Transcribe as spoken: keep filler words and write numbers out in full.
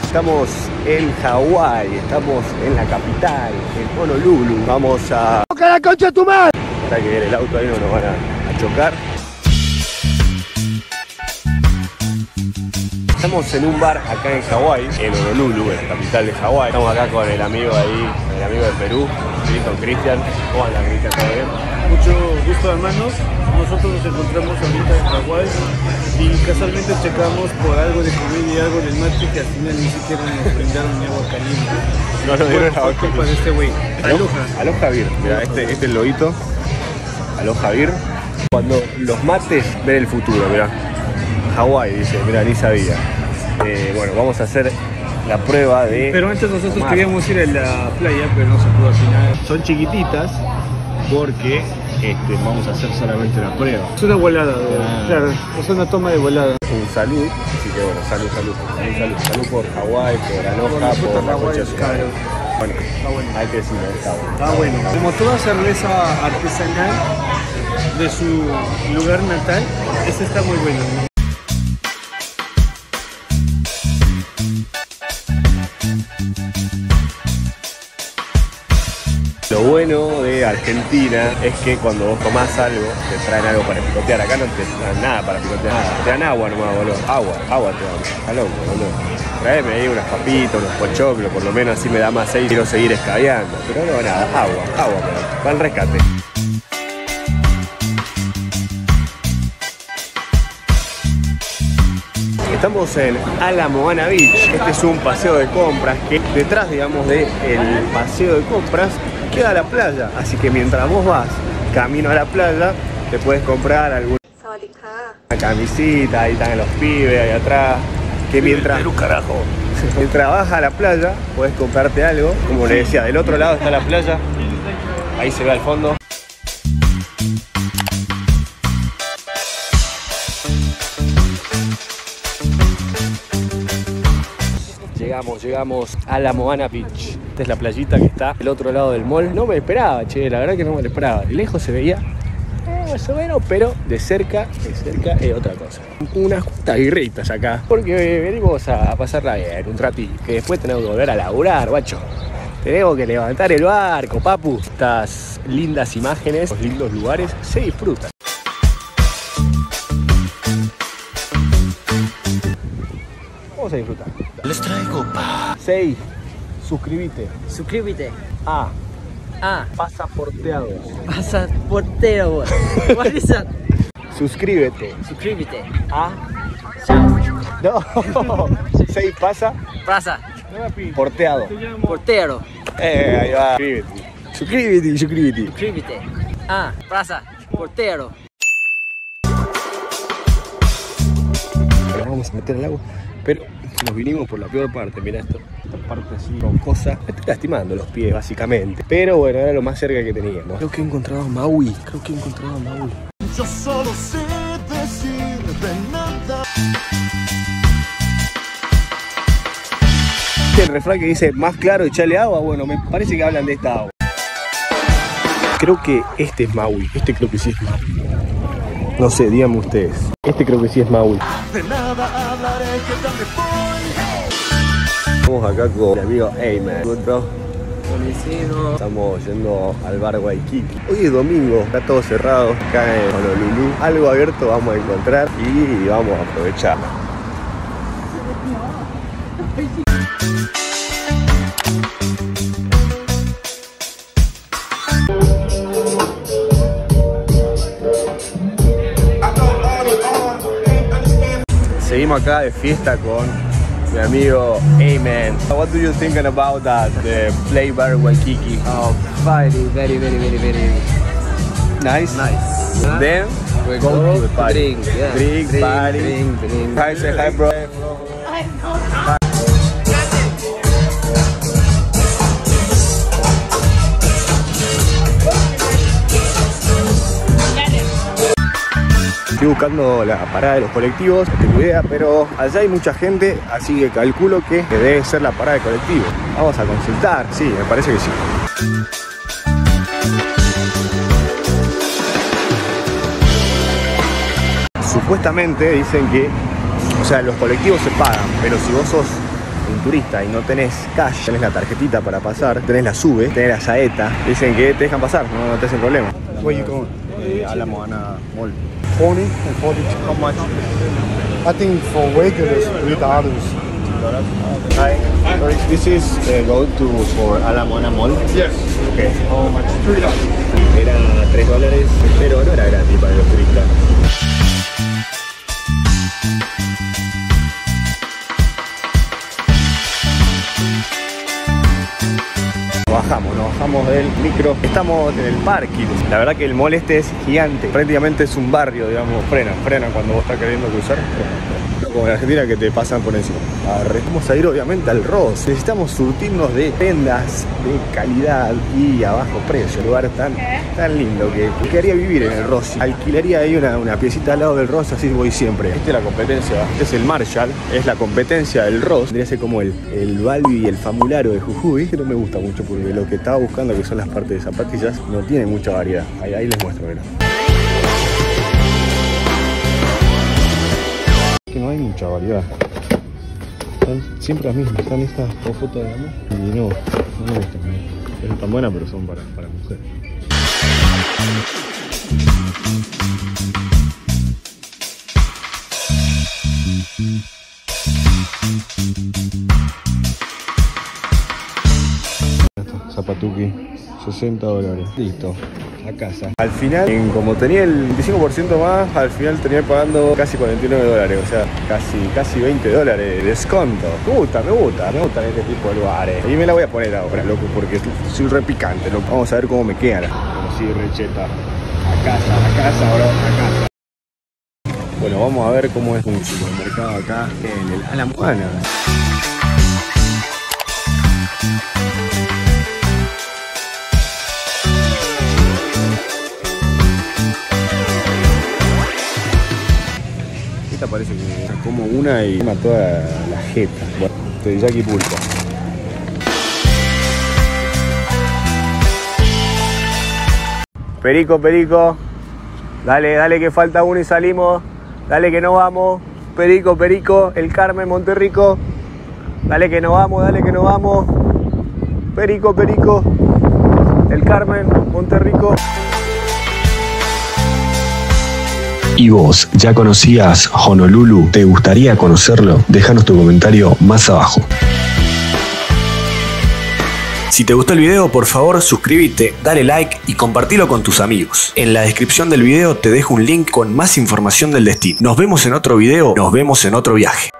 Estamos en Hawái, estamos en la capital, en Honolulu. Vamos a... ¡Toca la concha de tu madre! Para que el auto ahí no nos van a, a chocar. Estamos en un bar acá en Hawái, en Honolulu, en la capital de Hawái. Estamos acá con el amigo ahí, el amigo de Perú, con Cristian. ¿Cómo anda, Cristian? ¿Todo bien? Mucho gusto, hermanos. Nosotros nos encontramos ahorita en Hawái y casualmente checamos por algo de comida y algo del mate que al final ni siquiera nos brindaron ni agua caliente. No nos dieron agua caliente. Para este güey. Aloha. Aloha Beer. Mira, este, este es el loguito. Aloha Beer. Cuando los mates ven el futuro, mira. Hawái, dice, mira, ni sabía. Eh, bueno, vamos a hacer la prueba de... Pero antes nosotros mate. queríamos ir a la playa, pero no se pudo al final. Son chiquititas porque este, vamos a hacer solamente la prueba. Es una volada, ah. claro, es una toma de volada. Un salud, así que bueno, salud, salud. Un salud, salud por Hawái, por Aloha, por, por la concha de su madre. Bueno, está bueno. Hay que decirlo, está bueno. Está bueno. Como toda cerveza artesanal de su lugar natal, esta está muy buena, ¿no? Lo bueno de Argentina es que cuando vos tomás algo, te traen algo para picotear. Acá no te dan nada para picotear. Nada. Te dan agua nomás, boludo. Agua, agua te dan. Está loco, boludo. Traeme ahí unas papitas, unos pochoclos, por lo menos así me da más seis y quiero seguir escabeando. Pero no, nada, agua, agua, pero va al rescate. Estamos en Ala Moana Beach. Este es un paseo de compras que detrás, digamos, del paseo de compras queda la playa. Así que mientras vos vas camino a la playa, te puedes comprar alguna camisita, ahí están los pibes, ahí atrás. Que mientras, Perú, carajo. mientras vas a la playa, puedes comprarte algo. Como le decía, del otro lado está la playa. Ahí se ve al fondo. Llegamos, llegamos a la Moana Beach. Esta es la playita que está del otro lado del mall. No me esperaba, che, la verdad que no me lo esperaba. De lejos se veía eh, más o menos, pero de cerca, de cerca es otra cosa. Unas justas guirritas acá, porque venimos a pasarla bien, un ratito. Que después tenemos que volver a laburar, guacho. Tenemos que levantar el barco, papu. Estas lindas imágenes, los lindos lugares, se disfrutan. Vamos a disfrutar. Les traigo pa. seis. Suscríbete. Suscríbete. A. A. Pasaporteados. Pasaportero. What is that? Suscríbete. Suscríbete. A. Chao. No. seis pasa. Plaza. Porteado. Portero. Eh, ahí va. Suscríbete. Suscríbete, suscríbete. Suscríbete. A. Plaza. Portero. Nos vamos a meter al agua, pero nos vinimos por la peor parte. Mira esto, esta parte así roncosa. Me estoy lastimando los pies básicamente, pero bueno, era lo más cerca que teníamos. Creo que he encontrado a Maui, creo que he encontrado a Maui. Yo solo sé decir de nada. El refrán que dice más claro echarle agua, bueno, me parece que hablan de esta agua. Creo que este es Maui, este creo que sí es Maui. No sé, díganme ustedes. Este creo que sí es Maui. De nada hablaré, que ya me voy. Estamos acá con mi amigo Ayman. Good, bro. Buenísimo. Estamos yendo al bar Waikiki. Hoy es domingo, está todo cerrado acá en Honolulu. Algo abierto vamos a encontrar y vamos a aprovechar. Seguimos acá de fiesta con mi amigo Ayman. What do you think about that, the play bar Waikiki? Oh, very, very, very, very, very nice. Nice. And then we go, go to the party. Drink, yeah. Drink, drink, party. Drink, drink. Hi, say hi, bro. Hi. Estoy buscando la parada de los colectivos, no tengo idea, pero allá hay mucha gente, así que calculo que debe ser la parada de colectivo. Vamos a consultar, sí, me parece que sí. Supuestamente dicen que, o sea, los colectivos se pagan, pero si vos sos un turista y no tenés cash, tenés la tarjetita para pasar, tenés la SUBE, tenés la saeta, dicen que te dejan pasar, no, no te hacen problema. Where you going? Eh, a la Moana Mall. twenty and forty-two. How much? I think for regulars, three dollars. Hi, this is uh, go to for a la Moana Mall. Yes. Okay. How much? Three dollars. Era tres dólares, pero no era gratis para los turistas. Bajamos, nos bajamos del micro. Estamos en el parking. La verdad que el mall este es gigante. Prácticamente es un barrio, digamos. Frenan, frenan cuando vos estás queriendo cruzar. No como en Argentina que te pasan por encima. Arre. Vamos a ir obviamente al Ross. Necesitamos surtirnos de prendas de calidad y a bajo precio. Un lugar tan, tan lindo que quería vivir en el Ross. Alquilaría ahí una, una piecita al lado del Ross, así voy siempre. Esta es la competencia. Este es el Marshall. Es la competencia del Ross. Tendría que ser como el, el Balbi y el Famularo de Jujuy. Que no me gusta mucho porque lo que estaba buscando, que son las partes de zapatillas, no tiene mucha variedad. Ahí, ahí les muestro, ¿verdad? Que no hay mucha variedad. Están siempre las mismas. Están estas dos fotos de amor y no, no me gustan. Están tan buenas, pero son para, para mujeres. Zapatuki, sesenta dólares. Listo, a casa. Al final, en, como tenía el veinticinco por ciento más, al final terminé pagando casi cuarenta y nueve dólares. O sea, casi, casi veinte dólares de desconto. Me gusta, me gusta, me gustan este tipo de lugares. Y me la voy a poner ahora, loco, porque soy re picante, loco. Vamos a ver cómo me queda. Como si recheta. A casa, a casa, bro, a casa. Bueno, vamos a ver cómo es un supermercado acá en el A la Moana. Esta parece que como una y una toda la jeta. Bueno, estoy Jackie Pulpo. Perico, Perico. Dale, dale que falta uno y salimos. Dale que no vamos. Perico, Perico. El Carmen, Monterrico. Dale que no vamos, dale que no vamos. Perico, Perico. El Carmen, Monterrico. ¿Y vos ya conocías Honolulu? ¿Te gustaría conocerlo? Déjanos tu comentario más abajo. Si te gustó el video, por favor suscríbete, dale like y compartilo con tus amigos. En la descripción del video te dejo un link con más información del destino. Nos vemos en otro video, nos vemos en otro viaje.